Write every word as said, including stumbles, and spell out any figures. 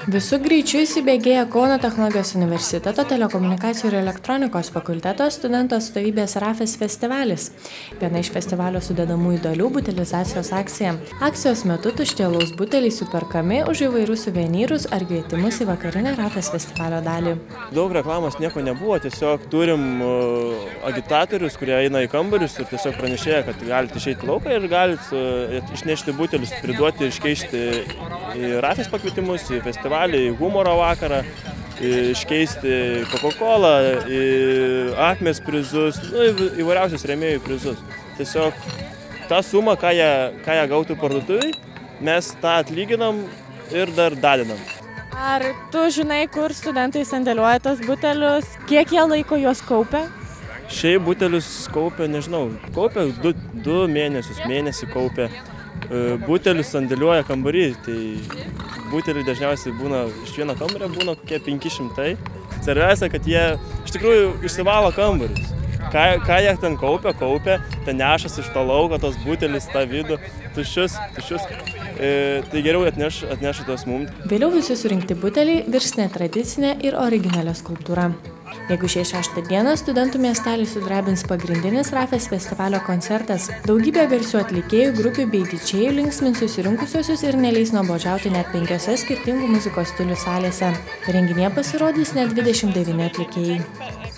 Visu greičiu įsibėgėja Kauno technologijos universiteto telekomunikacijų ir elektronikos fakulteto studentų atstovybės Rafės festivalis. Viena iš festivalio sudedamųjų dalių – butelizacijos akcija. Akcijos metu tušti alaus buteliai superkami už įvairius suvenyrus ar kvietimus į vakarinę Rafės festivalio dalį. Daug reklamos nieko nebuvo, tiesiog turim agitatorius, kurie eina į kambarius ir tiesiog pranešėja, kad galite išeiti į lauką ir galite išnešti butelius, priduoti ir iškeisti į Rafės pakvietimus, į festivalį, į humoro vakarą, iškeisti Coca-Colą, į Akmės prizus, nu, įvairiausius rėmėjų prizus. Tiesiog tą sumą, ką jie, ką jie gautų parduotuviai, mes tą atlyginam ir dar dadinam. Ar tu žinai, kur studentai sandėliuoja tos butelius, kiek jie laiko juos kaupia? Šiaip butelius kaupia, nežinau, kaupia du, du mėnesius, mėnesį kaupia. Butelius sandėliuoja kambarį, tai buteliai dažniausiai būna, iš vieno kambario būna kokie penki šimtai. Svarbiausia, kad jie iš tikrųjų išsivalo kambarius. Ką, ką jie ten kaupia, kaupia, ten nešas iš to lauko, tos butelis, tą vidų, tuščius, tuščius. E, tai geriau atneš, atneša tos mums. Vėliau visi surinkti buteliai virs netradicinė ir originalią skulptūrą. Jeigu šią šeštą dieną studentų miestelį sudrebins pagrindinis Rafės festivalio koncertas, daugybė garsių atlikėjų, grupių bei didžėjų linksmins susirinkusiosius ir neleis nuobodžiauti net penkiose skirtingų muzikos stilių salėse. Renginyje pasirodys net dvidešimt devyni atlikėjai.